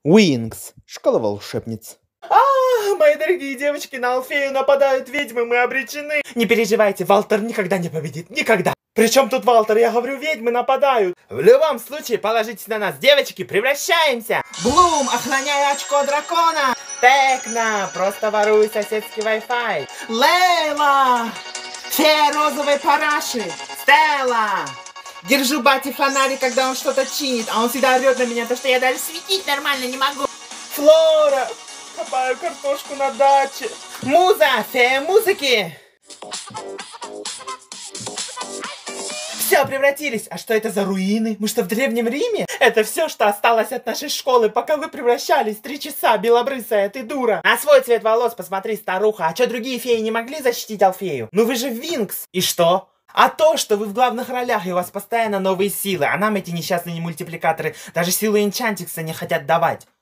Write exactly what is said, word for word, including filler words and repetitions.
Уинкс. Школа волшебниц. А, мои дорогие девочки, на Алфею нападают ведьмы, мы обречены. Не переживайте, Валтер никогда не победит, никогда. Причем тут Валтер? Я говорю, ведьмы нападают. В любом случае, положитесь на нас, девочки, превращаемся. Блум, охраняй очко дракона. Текна, просто воруй соседский Wi-Fi. Лейла, фея розовой параши. Стелла, держу бати фонарик, когда он что-то чинит, а он всегда орет на меня, то что я даже светить нормально не могу. Флора, копаю картошку на даче. Муза, фея музыки. Все, превратились. А что это за руины? Мы что, в Древнем Риме? Это все, что осталось от нашей школы, пока вы превращались. Три часа, белобрысая, ты дура. На свой цвет волос посмотри, старуха. А что, другие феи не могли защитить Алфею? Ну вы же Винкс. И что? А то, что вы в главных ролях, и у вас постоянно новые силы, а нам эти несчастные мультипликаторы даже силу Энчантикса не хотят давать.